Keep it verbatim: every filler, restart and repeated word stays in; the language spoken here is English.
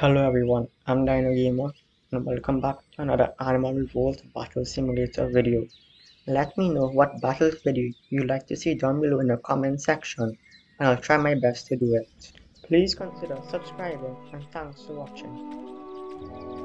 Hello everyone, I'm Dino Gamer and welcome back to another Animal Revolt Battle Simulator video. Let me know what battles video you'd like to see down below in the comment section and I'll try my best to do it. Please consider subscribing and thanks for watching.